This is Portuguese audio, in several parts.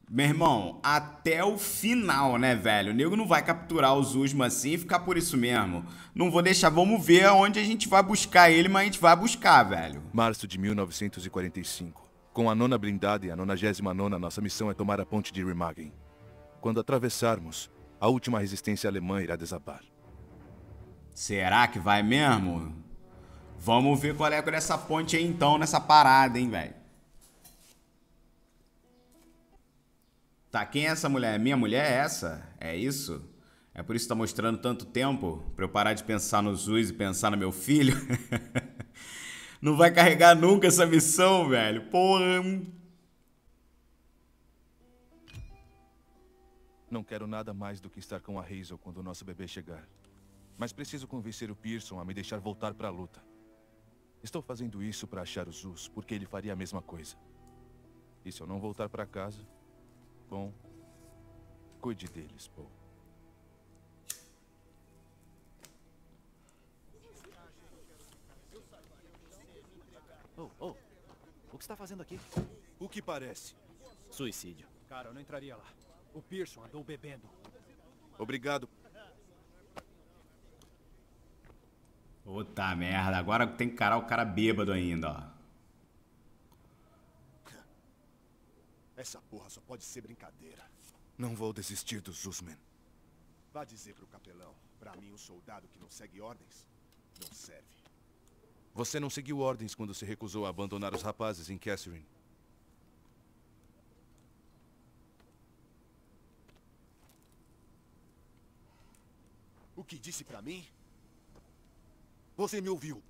Meu irmão, até o final, né, velho? O nego não vai capturar os Uzma assim e ficar por isso mesmo. Não vou deixar, vamos ver aonde a gente vai buscar ele, mas a gente vai buscar, velho. Março de 1945. Com a 9ª blindada e a 99ª, nossa missão é tomar a ponte de Remagen. Quando atravessarmos, a última resistência alemã irá desabar. Será que vai mesmo? Vamos ver qual é dessa ponte aí então, nessa parada, hein, velho. Tá, quem é essa mulher? Minha mulher é essa? É isso? É por isso que tá mostrando tanto tempo? Pra eu parar de pensar no Zuz e pensar no meu filho? Não vai carregar nunca essa missão, velho. Porra. Não quero nada mais do que estar com a Hazel quando o nosso bebê chegar. Mas preciso convencer o Pearson a me deixar voltar para a luta. Estou fazendo isso para achar o Zeus, porque ele faria a mesma coisa. E se eu não voltar para casa, bom, cuide deles, Paul. O que você tá fazendo aqui? O que parece? Suicídio. Cara, eu não entraria lá. O Pearson andou bebendo. Obrigado. Puta merda, agora tem que encarar o cara bêbado ainda, ó. Essa porra só pode ser brincadeira. Não vou desistir dos Usman. Vá dizer pro capelão, pra mim um soldado que não segue ordens, não serve. Você não seguiu ordens quando se recusou a abandonar os rapazes em Catherine. O que disse pra mim? Você me ouviu.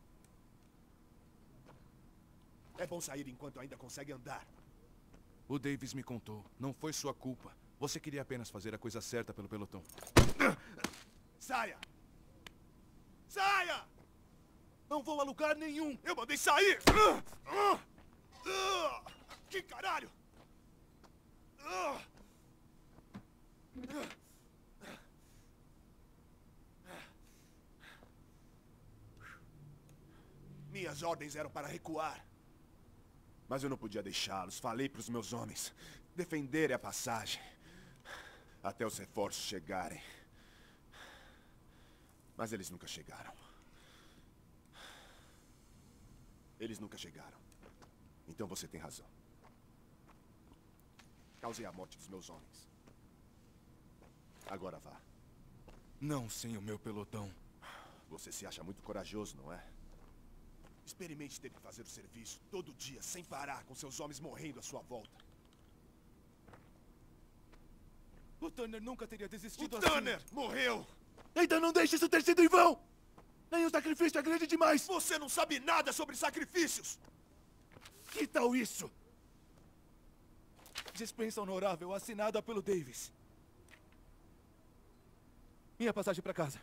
É bom sair enquanto ainda consegue andar. O Davis me contou. Não foi sua culpa. Você queria apenas fazer a coisa certa pelo pelotão. Saia! Saia! Não vou a lugar nenhum! Eu mandei sair! Que caralho! Minhas ordens eram para recuar. Mas eu não podia deixá-los. Falei para os meus homens defenderem a passagem até os reforços chegarem. Mas eles nunca chegaram. Eles nunca chegaram. Então você tem razão. Causei a morte dos meus homens. Agora vá. Não sem o meu pelotão. Você se acha muito corajoso, não é? Experimente ter que fazer o serviço todo dia, sem parar, com seus homens morrendo à sua volta. O Turner nunca teria desistido O assim. Turner morreu! Então não deixe isso ter sido em vão! Nem o sacrifício é grande demais! Você não sabe nada sobre sacrifícios! Que tal isso? Dispensa honorável assinada pelo Davis. Minha passagem para casa.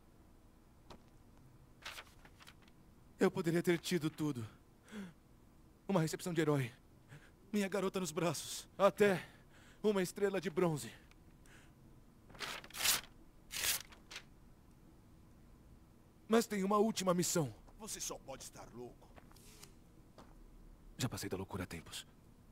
Eu poderia ter tido tudo. Uma recepção de herói. Minha garota nos braços. Até uma estrela de bronze. Mas tem uma última missão. Você só pode estar louco. Já passei da loucura há tempos.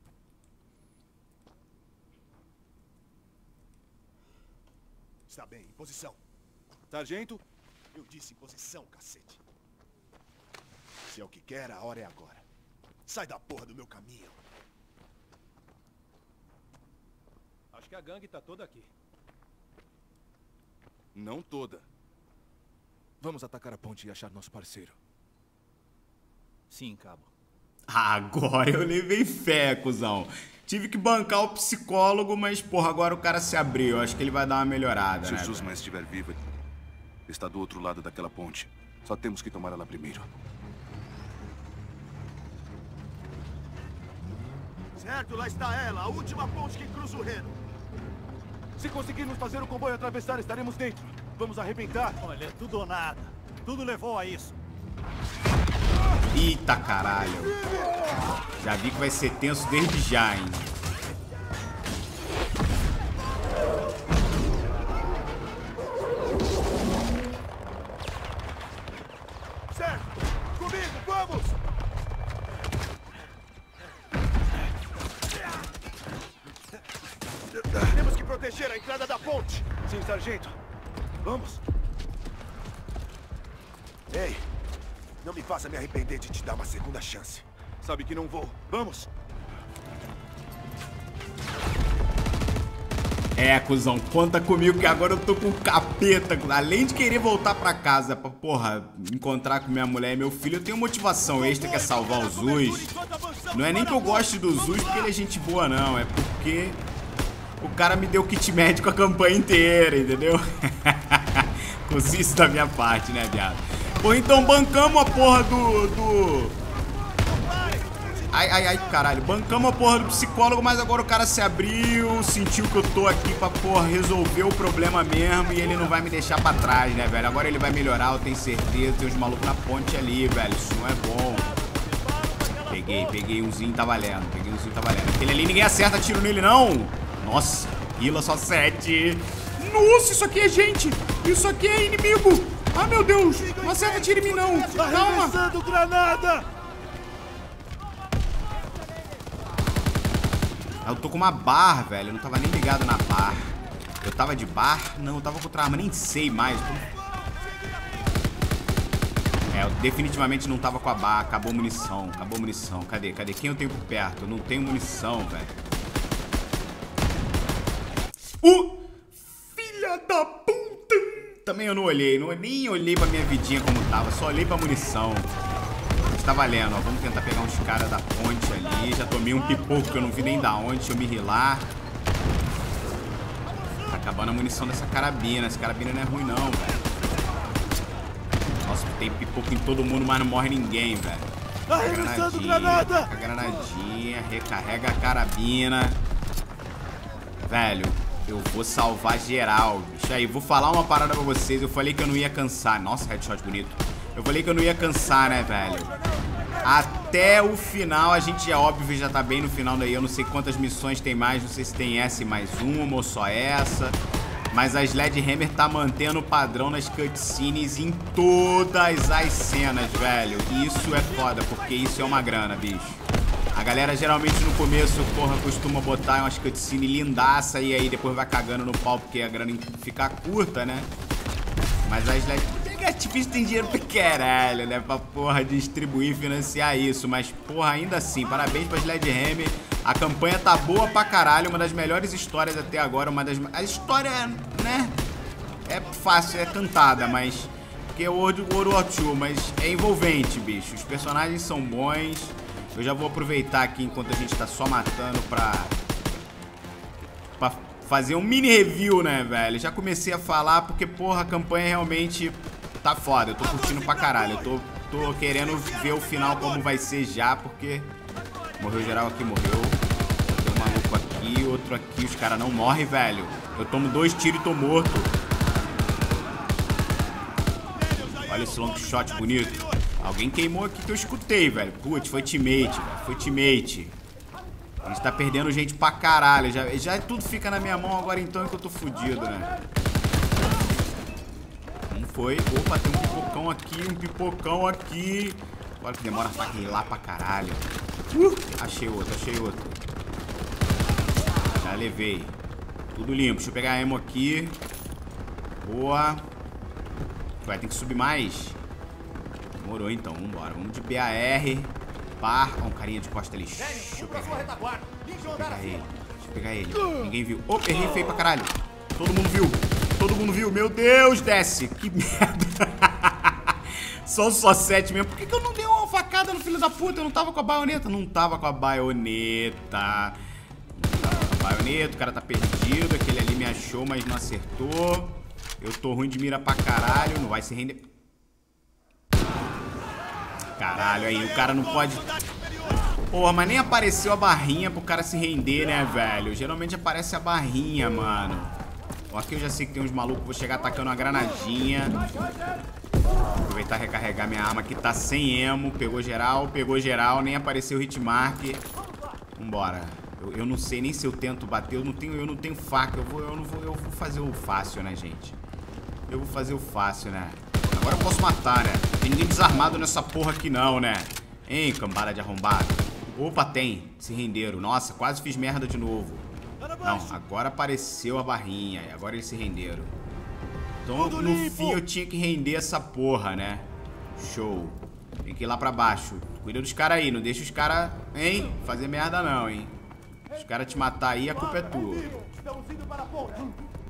Está bem, em posição. Sargento? Eu disse em posição, cacete. Se é o que quer, a hora é agora. Sai da porra do meu caminho. Acho que a gangue tá toda aqui. Não toda. Vamos atacar a ponte e achar nosso parceiro. Sim, cabo. Agora eu levei fé, cuzão. Tive que bancar o psicólogo, mas, porra, agora o cara se abriu. Acho que ele vai dar uma melhorada, Se né? o Susman estiver vivo, está do outro lado daquela ponte. Só temos que tomar ela primeiro. Certo, lá está ela, a última ponte que cruza o Reno. Se conseguirmos fazer o comboio atravessar, estaremos dentro. Vamos arrebentar. Olha, é tudo ou nada. Tudo levou a isso. Eita caralho. Já vi que vai ser tenso desde já, hein? Certo, comigo, vamos! proteger a entrada da ponte. Sim, sargento. Vamos. Ei, não me faça me arrepender de te dar uma segunda chance. Sabe que não vou. Vamos. É, cuzão, conta comigo que agora eu tô com capeta. Além de querer voltar pra casa pra, porra, encontrar com minha mulher e meu filho, eu tenho motivação extra que é salvar o Zuz. Não é nem que eu goste do Zuz porque ele é gente boa, não. É porque o cara me deu kit médico a campanha inteira, entendeu? Consiste isso da minha parte, né, viado? Pô, então bancamos a porra do... Ai, caralho. Bancamos a porra do psicólogo, mas agora o cara se abriu, sentiu que eu tô aqui pra, porra, resolver o problema mesmo e ele não vai me deixar pra trás, né, velho? Agora ele vai melhorar, eu tenho certeza. Tem uns malucos na ponte ali, velho. Isso não é bom. Peguei umzinho, tá valendo. Aquele ali ninguém acerta tiro nele, não. Nossa, Hila só 7. Nossa, isso aqui é gente. Isso aqui é inimigo. Ah, meu Deus. Não acerta tiro em mim, não. Calma. Arremessando granada! Eu tô com uma barra, velho. Eu não tava nem ligado na barra. Eu tava de barra? Não, eu tava com outra arma. Nem sei mais. É, eu definitivamente não tava com a barra. Acabou munição. Cadê? Quem eu tenho por perto? Eu não tenho munição, velho. Filha da puta! Também eu não olhei. Nem olhei pra minha vidinha como tava. Só olhei pra munição. Tá valendo, ó. Vamos tentar pegar uns caras da ponte ali. Já tomei um pipoco que eu não vi nem da onde. Deixa eu me rilar. Tá acabando a munição dessa carabina. Essa carabina não é ruim, não, velho. Nossa, tem pipoco em todo mundo, mas não morre ninguém, velho. Arremessando granada! A granadinha. Recarrega a carabina. Velho, eu vou salvar geral, bicho. Aí, vou falar uma parada pra vocês. Eu falei que eu não ia cansar. Nossa, headshot bonito. Eu falei que eu não ia cansar, né, velho? Até o final, a gente, é óbvio, já tá bem no final daí. Eu não sei quantas missões tem mais, não sei se tem essa e mais uma ou só essa. Mas a Sledgehammer tá mantendo o padrão nas cutscenes em todas as cenas, velho. E isso é foda, porque isso é uma grana, bicho. A galera geralmente no começo, porra, costuma botar umas cutscenes lindaça e aí depois vai cagando no pau porque a grana fica curta, né? Mas a Sledgehammer... Activision tem dinheiro pra caralho, né? Pra, porra, distribuir e financiar isso. Mas, porra, ainda assim, parabéns pra Sledgehammer. A campanha tá boa pra caralho. Uma das melhores histórias até agora. A história, né? É fácil, é cantada, mas... Porque é World War II, mas é envolvente, bicho. Os personagens são bons. Eu já vou aproveitar aqui enquanto a gente tá só matando pra fazer um mini review, né, velho? Já comecei a falar porque, porra, a campanha realmente... Tá foda, eu tô curtindo pra caralho. Eu tô querendo ver o final como vai ser já, porque... Morreu geral aqui, morreu. Tem um maluco aqui, outro aqui. Os caras não morrem, velho. Eu tomo 2 tiros e tô morto. Olha esse long shot bonito. Alguém queimou aqui que eu escutei, velho. Putz, foi teammate, velho. Foi teammate. A gente tá perdendo gente pra caralho. Já tudo fica na minha mão agora então que eu tô fudido, né? Foi. Opa, tem um pipocão aqui. Olha que demora pra rilar pra caralho. Achei outro. Já levei. Tudo limpo. Deixa eu pegar a emo aqui. Boa. Vai ter que subir mais. Demorou então. Vambora. Vamos de BAR. Par. Ó, um carinha de costa ali. Deixa eu pegar ele. Ninguém viu. Opa, errei feio pra caralho. Todo mundo viu. Meu Deus, desce. Que merda. Só 7 mesmo. Por que eu não dei uma facada no filho da puta? Eu não tava com a baioneta. O cara tá perdido. Aquele ali me achou, mas não acertou. Eu tô ruim de mira pra caralho. Não vai se render. Caralho, aí o cara não pode... Porra, mas nem apareceu a barrinha pro cara se render, né, velho? Geralmente aparece a barrinha, mano. Aqui eu já sei que tem uns malucos. Vou chegar atacando uma granadinha. Vou aproveitar e recarregar minha arma que tá sem emo. Pegou geral. Nem apareceu o hitmark. Vambora. Eu não sei nem se eu tento bater. Eu não tenho faca. Eu vou fazer o fácil, né, gente? Eu vou fazer o fácil, né? Agora eu posso matar, né? Não tem ninguém desarmado nessa porra aqui não, né? Hein, cambada de arrombado. Opa, tem. Se renderam. Nossa, quase fiz merda de novo. Não, agora apareceu a barrinha. Agora eles se renderam. Então, no fim, eu tinha que render essa porra, né? Show. Tem que ir lá pra baixo. Cuida dos caras aí. Não deixa os caras, hein? Fazer merda não, hein? Se os caras te matar aí, a culpa é tua. Estamos indo para a ponte.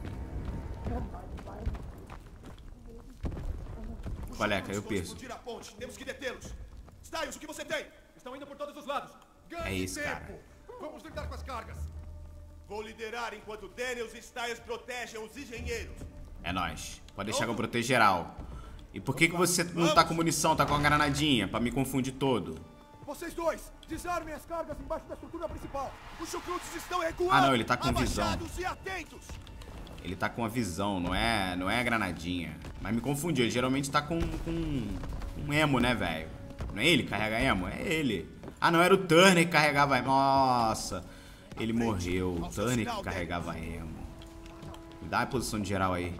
Olha, caiu o Pearson. Temos que detê-los. Styles, o que você tem? Estão indo por todos os lados. É isso, cara. Vamos lidar com as cargas. Vou liderar enquanto Daniels e Styles protegem os engenheiros. É nóis. Pode deixar que eu protejo geral. E por que você não tá com munição, tá com uma granadinha? Pra me confundir todo. Vocês dois, desarmem as cargas embaixo da estrutura principal. Os chucrutes estão recuando. Ah, não, ele tá com visão. Abaixados e atentos. Ele tá com a visão, não é a granadinha. Mas me confundiu, ele geralmente tá com um emo, né, velho? Não é ele que carrega emo? É ele. Ah, não, era o Turner que carregava emo. Nossa, ele morreu. O Turner que carregava emo. Me dá a posição de geral aí.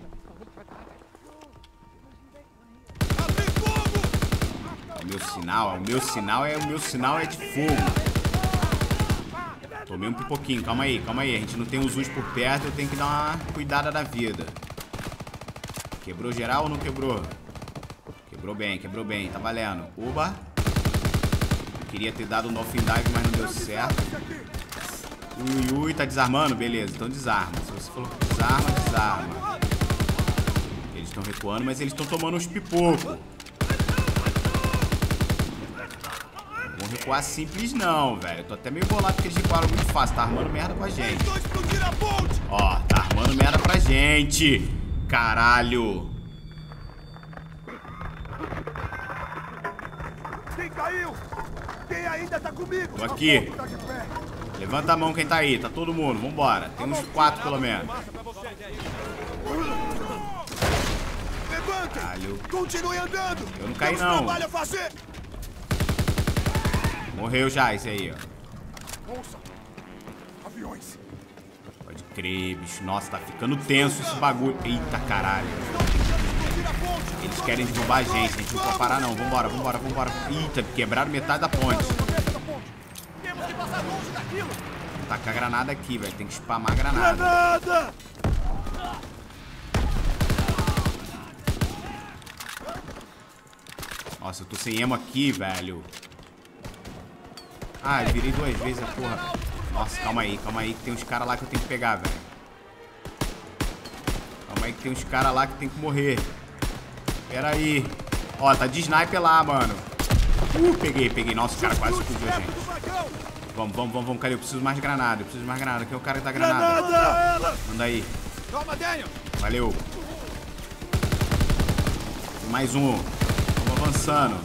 O meu sinal é de fogo. Tomei um pipoquinho, calma aí. A gente não tem os Zuz por perto, eu tenho que dar uma cuidada da vida. Quebrou geral ou não quebrou? Quebrou bem, tá valendo. Oba! Queria ter dado um Dolphin Dive, mas não deu certo. Ui, tá desarmando? Beleza, então desarma. Se você falou que desarma. Eles estão recuando, mas eles estão tomando uns pipocos. Vão recuar simples não, velho. Eu tô até meio bolado porque eles recuaram muito fácil. Tá armando merda com a gente. Ó, tá armando merda pra gente. Caralho. Quem caiu? Quem ainda tá comigo? Tô aqui. Levanta a mão quem tá aí. Tá todo mundo. Vambora. Tem uns 4 pelo menos. Caralho. Continue andando. Eu não caí não. Trabalho a fazer. Morreu já esse aí, ó. Ouça. Aviões. Pode crer, bicho. Nossa, tá ficando tenso esse bagulho. Eita, caralho. Eles querem derrubar a gente não pode parar não. Vambora. Eita, quebraram metade da ponte. Temos que passar longe daquilo. Vou tacar a granada aqui, velho. Tem que spamar a granada. Granada! Nossa, eu tô sem emo aqui, velho. Ah, eu virei 2 vezes a porra. Nossa, calma aí, que tem uns caras lá que eu tenho que pegar, velho. Calma aí que tem uns caras lá que tem que morrer. Pera aí. Ó, tá de sniper lá, mano. Peguei. Nossa, o cara quase explodiu a gente. Vamos, cara. Eu preciso mais granada. Aqui é o cara que tá granada. Manda aí. Toma, Daniel. Valeu. Mais um. Vamos avançando.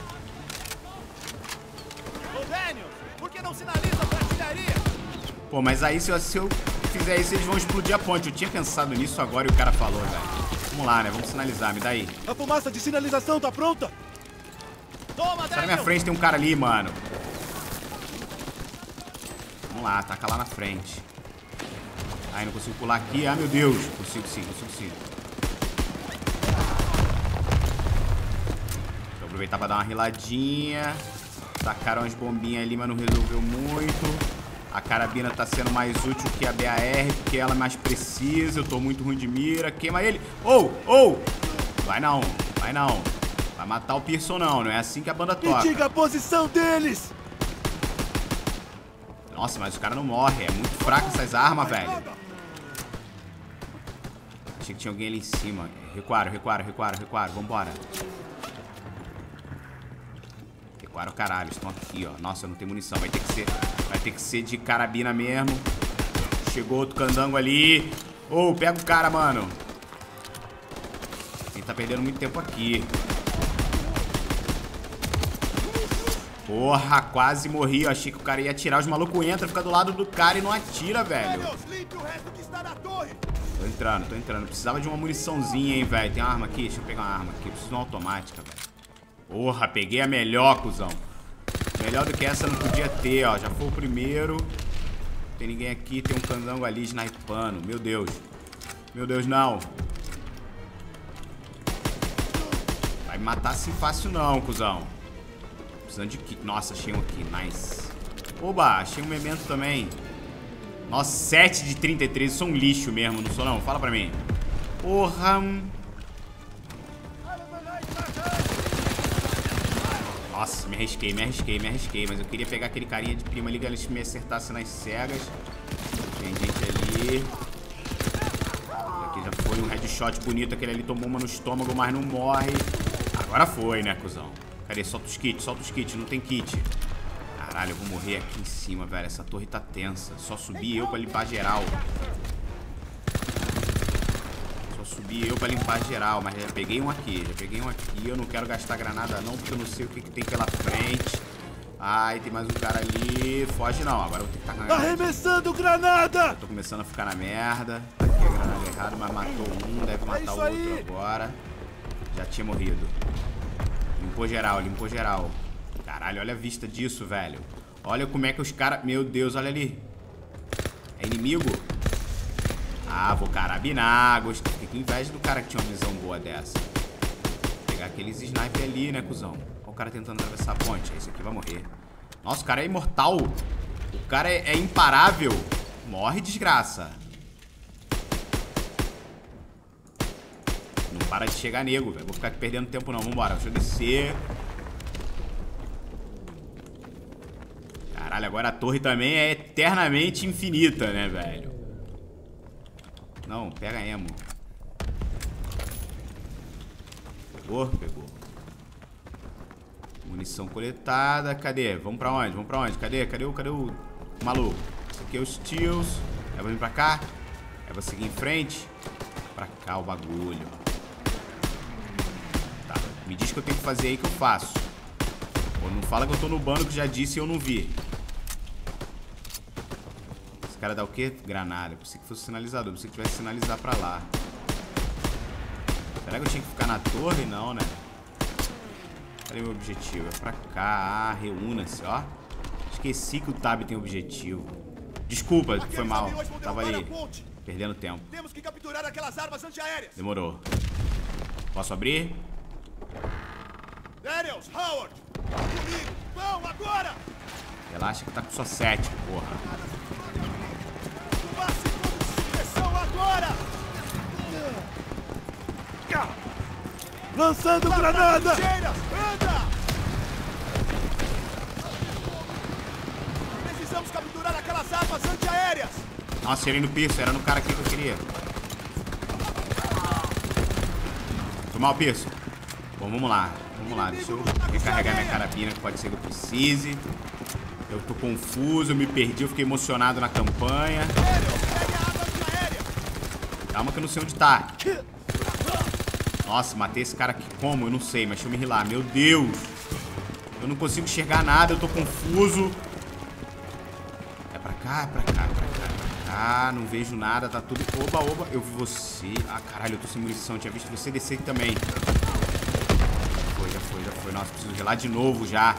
Ô, Daniel, por que não sinaliza pra artilharia? Pô, mas aí se eu fizer isso, eles vão explodir a ponte. Eu tinha pensado nisso agora e o cara falou, velho. Vamos lá, né? Vamos sinalizar, me dá aí. A fumaça de sinalização tá pronta? Toma, Tá na minha frente, tem um cara ali, mano. Vamos lá, taca lá na frente. Ai, não consigo pular aqui. Ah, meu Deus. Consigo sim. Deixa eu aproveitar pra dar uma riladinha. Tacaram as bombinhas ali, mas não resolveu muito. A carabina tá sendo mais útil que a BAR, porque ela é mais precisa. Eu tô muito ruim de mira. Queima ele. Vai não. Vai matar o Pearson não é assim que a banda toca. Me diga a posição deles! Nossa, mas os caras não morrem. É muito fraco essas armas, velho. Achei que tinha alguém ali em cima. Recuaram. Vambora. Recuaram, caralho. Estão aqui, ó. Nossa, eu não tenho munição. Vai ter que ser de carabina mesmo. Chegou outro candango ali. Pega o cara, mano. Ele tá perdendo muito tempo aqui. Porra, quase morri. Eu achei que o cara ia atirar. Os malucos entram, fica do lado do cara e não atira, velho. Tô entrando. Precisava de uma muniçãozinha, hein, velho. Tem uma arma aqui? Deixa eu pegar uma arma aqui. Eu preciso de uma automática, velho. Porra, peguei a melhor, cuzão. Melhor do que essa não podia ter, ó. Já foi o primeiro. Não tem ninguém aqui. Tem um candango ali snipando. Meu Deus. Não. Vai me matar assim fácil não, cuzão. Precisando de kit. Nossa, achei um aqui. Nice. Oba, achei um memento também. Nossa, 7 de 33. Eu sou um lixo mesmo, não sou não? Fala pra mim. Porra. Nossa, me arrisquei. Mas eu queria pegar aquele carinha de prima ali que ele me acertasse nas cegas. Tem gente ali. Aqui já foi um headshot bonito. Aquele ali tomou uma no estômago, mas não morre. Agora foi, né, cuzão? Cadê? Solta os kits. Não tem kit. Caralho, eu vou morrer aqui em cima, velho. Essa torre tá tensa. Só subi eu pra limpar geral. Mas já peguei um aqui. Eu não quero gastar granada não, porque eu não sei o que tem pela frente. Ai, tem mais um cara ali. Foge não, agora eu vou ter que tacar na Arremessando granada! Eu tô começando a ficar na merda. Aqui a granada errada, mas matou um. Deve matar o outro agora. Já tinha morrido. Limpou geral. Caralho, olha a vista disso, velho. Olha como é que os caras... Meu Deus, olha ali. É inimigo? Ah, vou carabinar. Gostei. Fiquei com inveja do cara que tinha uma visão boa dessa. Vou pegar aqueles sniper ali, né, cuzão? Olha o cara tentando atravessar a ponte. Esse aqui vai morrer. Nossa, o cara é imortal. O cara é imparável. Morre, desgraça. Não para de chegar nego, velho. Vou ficar aqui perdendo tempo não. Vambora, deixa eu descer. Caralho, agora a torre também é eternamente infinita, né, velho? Não, pega emo. Pegou? Munição coletada. Cadê? Vamos pra onde? Cadê o maluco? Esse aqui é o Steels. É pra vir pra cá? É pra seguir em frente? Pra cá o bagulho. Tá, me diz o que eu tenho que fazer aí que eu faço. Pô, não fala que eu tô no bando que já disse e eu não vi. Esse cara dá o quê? Granada. Eu pensei que fosse sinalizador. Eu pensei que tivesse sinalizar pra lá. Será que eu tinha que ficar na torre? Não, né? Cadê meu objetivo? É pra cá. Ah, reúna-se, ó. Esqueci que o Tab tem objetivo. Desculpa, foi mal. Tava ali, perdendo tempo. Temos que capturar aquelas armas antiaéreas. Demorou. Posso abrir? Daniels, Howard! Comigo! Vão, agora! Relaxa que tá com só 7, porra. Passe como supressão agora! Lançando granada! Anda! Precisamos capturar aquelas armas antiaéreas! Nossa, tirei no piso, era no cara aqui que eu queria. Foi mal, piso. Bom, vamos lá. Deixa eu recarregar minha carabina, que pode ser que eu precise. Eu tô confuso, eu me perdi, eu fiquei emocionado na campanha. Calma que eu não sei onde tá. Nossa, matei esse cara aqui como? Eu não sei, mas deixa eu me rilar. Meu Deus! Eu não consigo enxergar nada, eu tô confuso. É pra cá. Ah, não vejo nada, tá tudo... Oba, eu vi você. Ah, caralho, eu tô sem munição, eu tinha visto você descer aqui também. Já foi. Nossa, preciso rilar de novo já.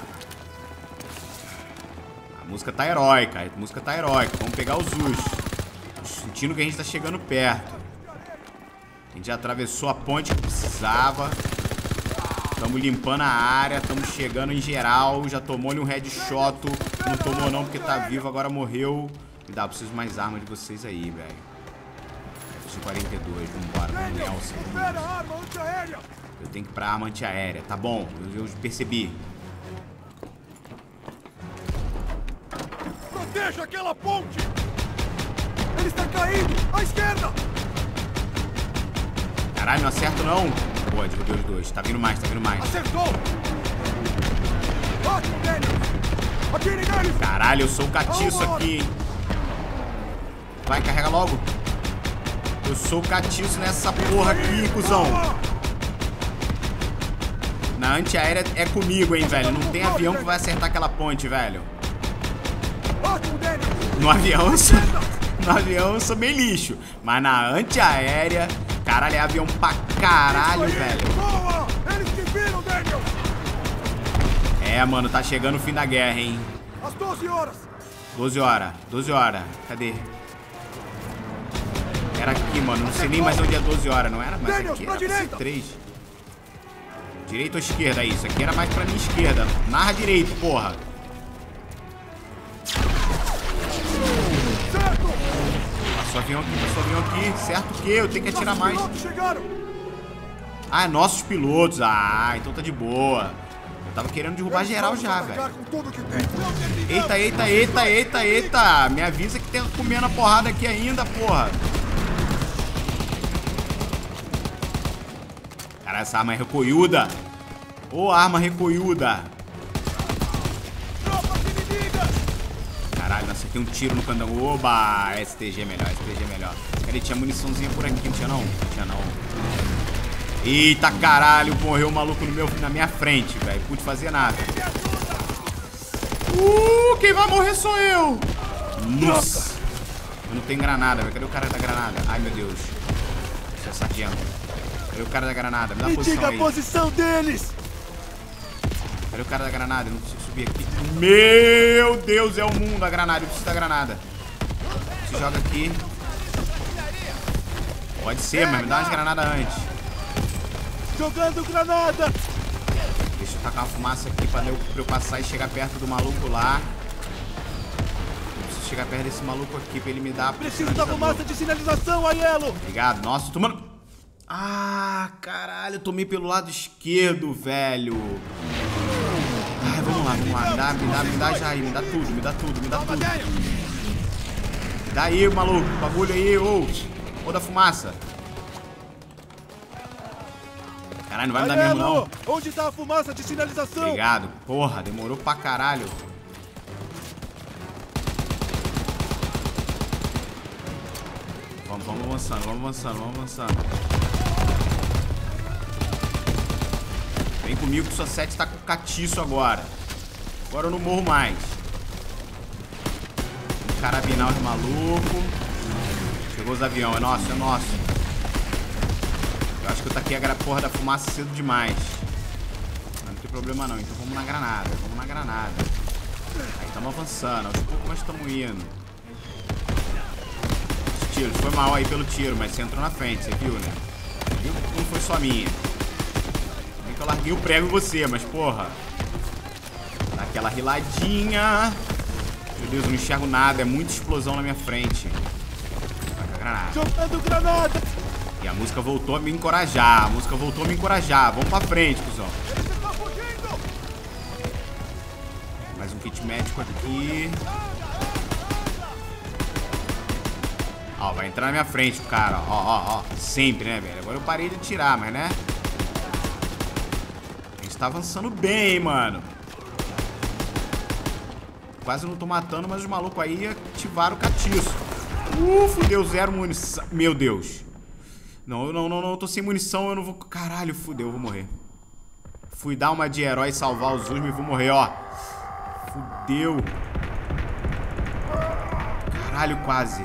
A música tá heróica, Vamos pegar os Zus. Sentindo que a gente tá chegando perto. A gente já atravessou a ponte que precisava. Estamos limpando a área, estamos chegando em geral. Já tomou-lhe um headshot. Não tomou não porque tá vivo, agora morreu. Me dá, eu preciso mais armas de vocês aí, velho. F-42, vambora, vamos Nelson. Eu tenho que ir pra arma antiaérea, tá bom, eu percebi. Proteja aquela ponte! Ele está caindo! À esquerda! Caralho, não acerto não. Boa, derrubei os dois. Tá vindo mais. Acertou! Ótimo, Daniel! Atire neles! Caralho, eu sou o catiço aqui, hein? Vai, carrega logo. Eu sou o catiço nessa porra aqui, cuzão. Na antiaérea é comigo, hein, velho. Não tem avião que vai acertar aquela ponte, velho. No avião eu sou meio lixo. Mas na antiaérea... Caralho, é avião pra caralho, velho. Eles te viram, Daniel! É, mano, tá chegando o fim da guerra, hein? Às 12 horas. 12 horas. Cadê? Era aqui, mano. Não sei nem mais onde é 12 horas, não era? Mas aqui era pra ser 3. Direita ou esquerda? Isso aqui era mais pra minha esquerda. Narra direito, porra. Certo! avião aqui, passou o avião aqui. Certo o quê? Eu tenho que atirar mais. Pilotos chegaram! Ah, nossos pilotos. Ah, então tá de boa. Eu tava querendo derrubar geral já, velho. Com tudo que tem. Eita. Me avisa que tem comendo a porrada aqui ainda, porra. Cara, essa arma é recoiuda. Ô, arma recoiuda. Tropas inimigas! Caralho, nossa, tem um tiro no candango. Oba, STG é melhor. Cadê? Tinha muniçãozinha por aqui, não tinha não? Não tinha não. Eita, caralho, morreu o maluco na minha frente, velho. Pude fazer nada. Quem vai morrer sou eu. Nossa. Eu não tenho granada, velho. Cadê o cara da granada? Ai, meu Deus. Seu sargento. Cadê o cara da granada? Me dá a posição aí. Diga a posição deles! Cadê o cara da granada? Eu não consigo subir aqui. Meu Deus, é o mundo a granada. Eu preciso da granada. Se joga aqui. Pode ser, mas me dá umas granadas antes. Jogando granada! Deixa eu tacar uma fumaça aqui pra eu passar e chegar perto do maluco lá. Eu preciso chegar perto desse maluco aqui pra ele me dar... Preciso da fumaça de sinalização, Aiello! Obrigado. Nossa, tomando... Ah, caralho, eu tomei pelo lado esquerdo, velho. Ai, vamos lá. Me dá já aí, me dá tudo. Me dá aí, maluco, bagulho aí, ô da fumaça. Caralho, não vai me dar mesmo, não. Onde tá a fumaça de sinalização? Obrigado. Porra, demorou pra caralho. Vamos avançando. Vem comigo que sua 7 tá com catiço agora. Agora eu não morro mais. Vamos carabinar os malucos. Chegou os aviões, é nosso. Eu acho que eu taquei a porra da fumaça cedo demais. Não tem problema não, então vamos na granada. Aí estamos avançando, aos poucos nós estamos indo. Os tiros, foi mal aí pelo tiro, mas você entrou na frente, você viu, né? Viu que não foi só minha. Bem que eu larguei o prego em você, mas porra. Dá aquela riladinha. Meu Deus, eu não enxergo nada, é muita explosão na minha frente. Vai com a granada. Jogando granada! E a música voltou a me encorajar. Vamos pra frente, cuzão. Mais um kit médico aqui. Ó, vai entrar na minha frente o cara. Ó. Sempre, né, velho? Agora eu parei de atirar, mas, né? A gente tá avançando bem, hein, mano. Quase não tô matando, mas os malucos aí ativaram o catiço. Fudeu, 0 munição. Meu Deus. Não, eu tô sem munição, eu não vou... Caralho, fudeu, eu vou morrer. Fui dar uma de herói e salvar os Usme e vou morrer, ó. Fudeu. Caralho, quase.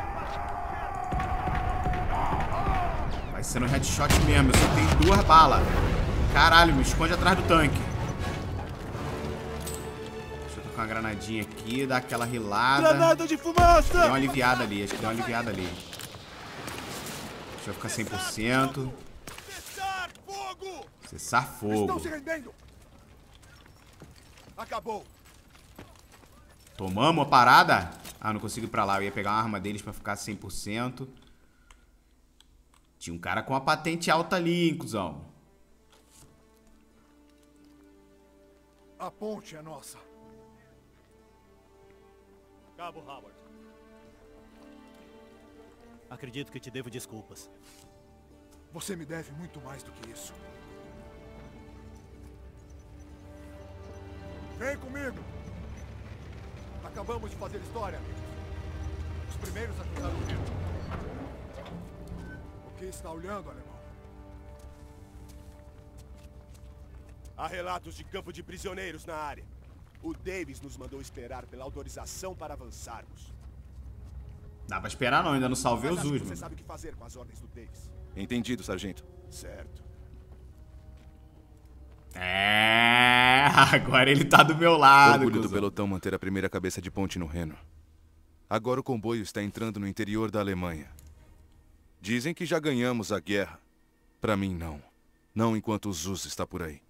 Vai ser no headshot mesmo, eu só tenho 2 balas. Caralho, me esconde atrás do tanque. Deixa eu tocar uma granadinha aqui, dar aquela rilada. Granada de fumaça! Deu uma aliviada ali, acho que deu uma aliviada ali. Deixa eu ficar 100%. Cessar fogo! Cessar fogo. Estão se rendendo! Acabou. Tomamos a parada? Ah, não consigo ir pra lá. Eu ia pegar uma arma deles pra ficar 100%. Tinha um cara com uma patente alta ali, hein, cuzão. A ponte é nossa. Cabo Howard. Acredito que te devo desculpas. Você me deve muito mais do que isso. Vem comigo! Acabamos de fazer história, amigos. Os primeiros a cruzar o rio. O que está olhando, alemão? Há relatos de campo de prisioneiros na área. O Davis nos mandou esperar pela autorização para avançarmos. Dá pra esperar não, ainda não salvei os Mas acho que Usme. você sabe o que fazer com as ordens do Davis. Entendido, sargento. Certo. É, agora ele tá do meu lado, Orgulho do cuzão. pelotão manter a primeira cabeça de ponte no Reno. Agora o comboio está entrando no interior da Alemanha. Dizem que já ganhamos a guerra. Pra mim, não. Não enquanto o Zuz está por aí.